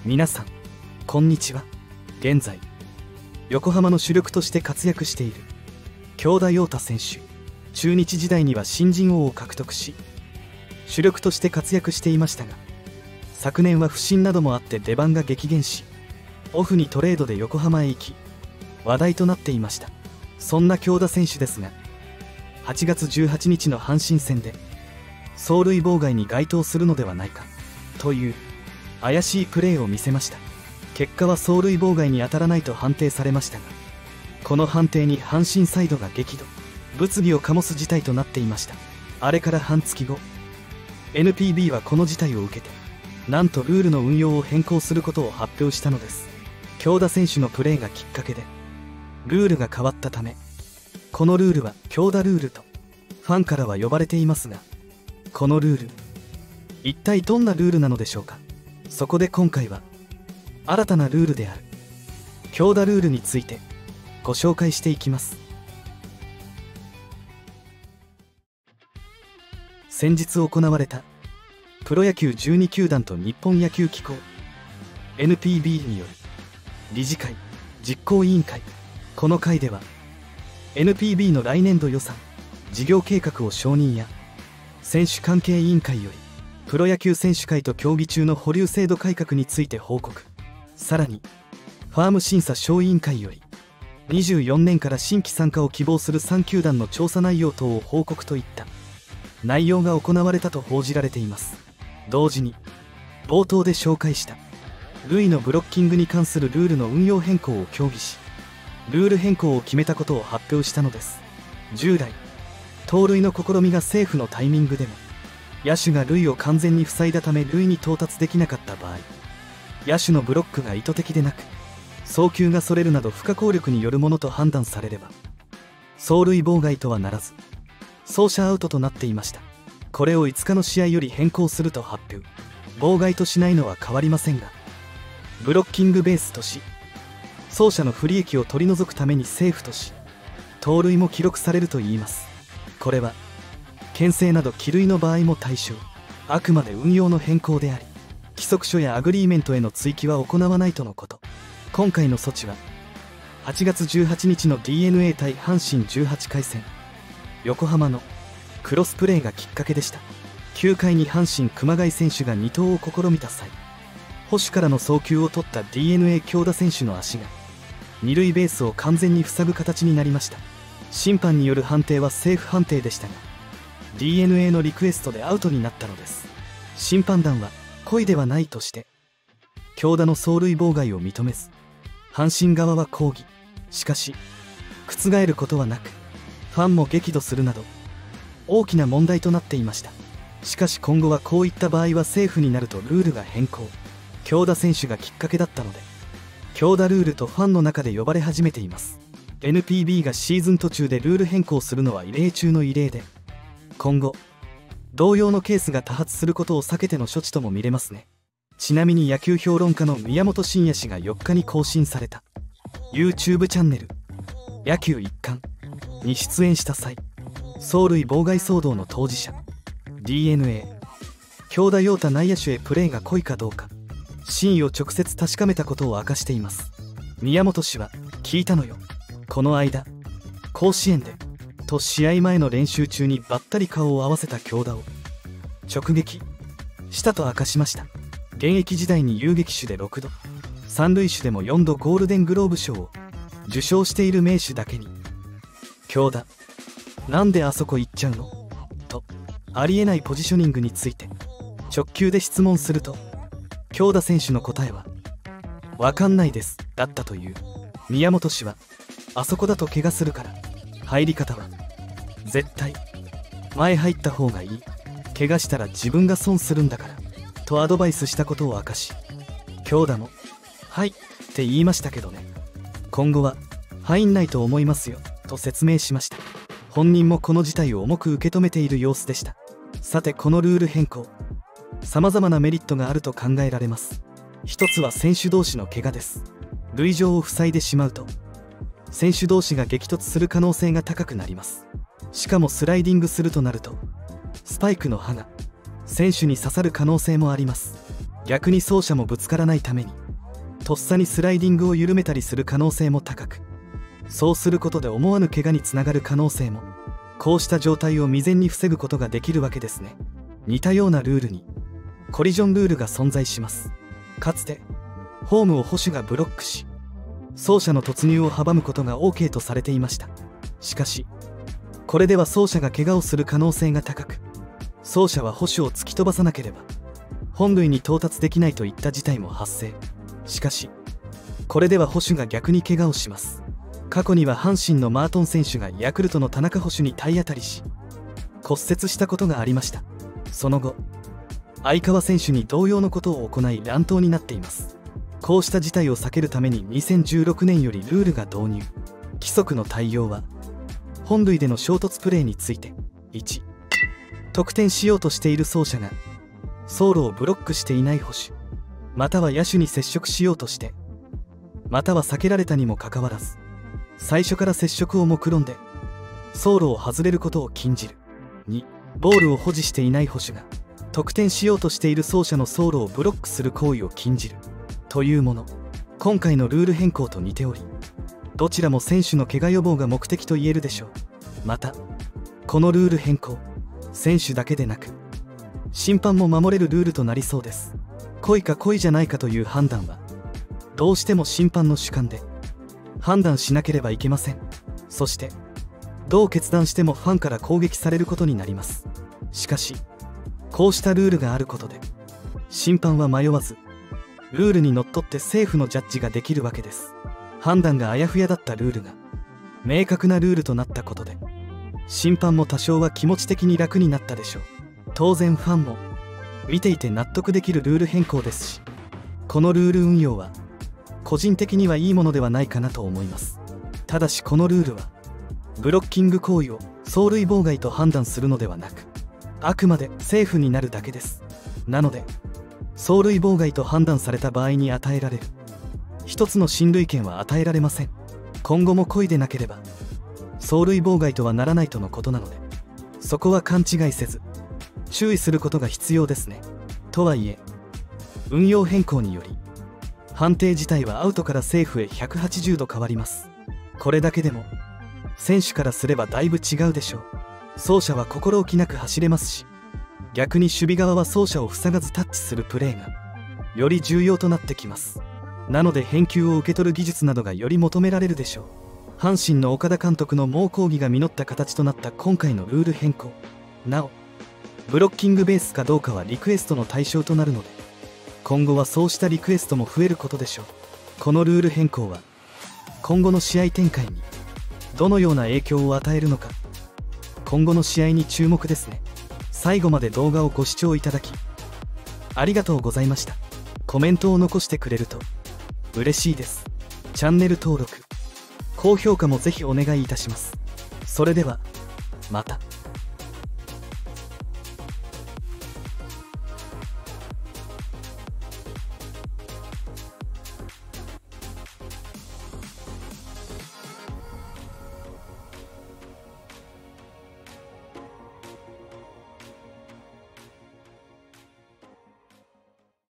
皆さんこんにちは。現在横浜の主力として活躍している京田陽太選手。中日時代には新人王を獲得し主力として活躍していましたが、昨年は不振などもあって出番が激減し、オフにトレードで横浜へ行き話題となっていました。そんな京田選手ですが、8月18日の阪神戦で走塁妨害に該当するのではないかという怪しいプレーを見せました。結果は走塁妨害に当たらないと判定されましたが、この判定に阪神サイドが激怒、物議を醸す事態となっていました。あれから半月後、 NPB はこの事態を受けてなんとルールの運用を変更することを発表したのです。京田選手のプレーがきっかけでルールが変わったため、このルールは京田ルールとファンからは呼ばれていますが、このルール一体どんなルールなのでしょうか。そこで今回は新たなルールである京田ルールについてご紹介していきます。先日行われたプロ野球12球団と日本野球機構 NPB による理事会実行委員会、この会では NPB の来年度予算事業計画を承認や、選手関係委員会よりプロ野球選手会と協議中の保留制度改革について報告、さらにファーム審査小委員会より24年から新規参加を希望する3球団の調査内容等を報告といった内容が行われたと報じられています。同時に冒頭で紹介した塁のブロッキングに関するルールの運用変更を協議し、ルール変更を決めたことを発表したのです。従来盗塁の試みがセーフのタイミングでも野手が塁を完全に塞いだため塁に到達できなかった場合、野手のブロックが意図的でなく送球がそれるなど不可抗力によるものと判断されれば走塁妨害とはならず走者アウトとなっていました。これを5日の試合より変更すると発表。妨害としないのは変わりませんが、ブロッキングベースとし走者の不利益を取り除くためにセーフとし、盗塁も記録されるといいます。これは牽制など帰塁の場合も対象、あくまで運用の変更であり、規則書やアグリーメントへの追記は行わないとのこと。今回の措置は8月18日の DNA 対阪神18回戦横浜のクロスプレーがきっかけでした。9回に阪神熊谷選手が2投を試みた際、捕手からの送球を取った DNA 京田選手の足が二塁ベースを完全に塞ぐ形になりました。審判による判定はセーフ判定でしたが、 DNA のリクエストでアウトになったのです。審判団は故意ではないとして京田の走塁妨害を認めず、阪神側は抗議。しかし覆ることはなく、ファンも激怒するなど大きな問題となっていました。しかし今後はこういった場合はセーフになるとルールが変更。京田選手がきっかけだったので京田ルールとファンの中で呼ばれ始めています。 NPB がシーズン途中でルール変更するのは異例中の異例で、今後同様のケースが多発することを避けての処置とも見れますね。ちなみに野球評論家の宮本慎也氏が4日に更新された YouTube チャンネル野球一貫に出演した際、走塁妨害騒動の当事者 DNA 京田陽太内野手へプレーが濃いかどうか真意を直接確かめたことを明かしています。宮本氏は聞いたのよ、この間甲子園でと試合前の練習中にばったり顔を合わせた京田を直撃したと明かしました。現役時代に遊撃手で6度、三塁手でも4度ゴールデングローブ賞を受賞している名手だけに、京田なんであそこ行っちゃうのとありえないポジショニングについて直球で質問すると、京田選手の答えはわかんないですだったという。宮本氏はあそこだと怪我するから入り方は絶対前入った方がいい、怪我したら自分が損するんだからとアドバイスしたことを明かし、京田もはいって言いましたけどね、今後は入んないと思いますよと説明しました。本人もこの事態を重く受け止めている様子でした。さてこのルール変更、さまざまなメリットがあると考えられます。一つは選手同士の怪我です。塁上を塞いでしまうと選手同士が激突する可能性が高くなります。しかもスライディングするとなるとスパイクの刃が選手に刺さる可能性もあります。 逆に走者もぶつからないためにとっさにスライディングを緩めたりする可能性も高く、そうすることで思わぬ怪我につながる可能性も、こうした状態を未然に防ぐことができるわけですね。似たようなルールにコリジョンルールが存在します。かつてホームを捕手がブロックし、走者の突入を阻むことが OK とされていました。しかしこれでは走者が怪我をする可能性が高く、走者は捕手を突き飛ばさなければ本塁に到達できないといった事態も発生。しかしこれでは捕手が逆に怪我をします。過去には阪神のマートン選手がヤクルトの田中捕手に体当たりし骨折したことがありました。その後相川選手に同様のことを行い乱闘になっています。こうした事態を避けるために2016年よりルールが導入。規則の対応は本塁での衝突プレーについて、1、得点しようとしている走者が走路をブロックしていない捕手または野手に接触しようとしてまたは避けられたにもかかわらず最初から接触を目論んで走路を外れることを禁じる。2、ボールを保持していない捕手が得点しようとしている走者の走路をブロックする行為を禁じるというもの。今回のルール変更と似ており、どちらも選手の怪我予防が目的と言えるでしょう。またこのルール変更、選手だけでなく審判も守れるルールとなりそうです。故意か故意じゃないかという判断はどうしても審判の主観で判断しなければいけません。そしてどう決断してもファンから攻撃されることになります。しかしこうしたルールがあることで審判は迷わずルールにのっとってセーフのジャッジができるわけです。判断があやふやだったルールが明確なルールとなったことで審判も多少は気持ち的に楽になったでしょう。当然ファンも見ていて納得できるルール変更ですし、このルール運用は個人的にはいいものではないかなと思います。ただしこのルールはブロッキング行為を走塁妨害と判断するのではなく、あくまでセーフになるだけです。なので走塁妨害と判断された場合に与えられる一つの進塁権は与えられません。今後も故意でなければ走塁妨害とはならないとのことなので、そこは勘違いせず注意することが必要ですね。とはいえ運用変更により判定自体はアウトからセーフへ180度変わります。これだけでも選手からすればだいぶ違うでしょう。走者は心置きなく走れますし、逆に守備側は走者を塞がずタッチするプレーがより重要となってきます。なので返球を受け取る技術などがより求められるでしょう。阪神の岡田監督の猛抗議が実った形となった今回のルール変更。なおブロッキングベースかどうかはリクエストの対象となるので、今後はそうしたリクエストも増えることでしょう。このルール変更は今後の試合展開にどのような影響を与えるのか、今後の試合に注目ですね。最後まで動画をご視聴いただきありがとうございました。コメントを残してくれると嬉しいです。チャンネル登録、高評価もぜひお願いいたします。それではまた。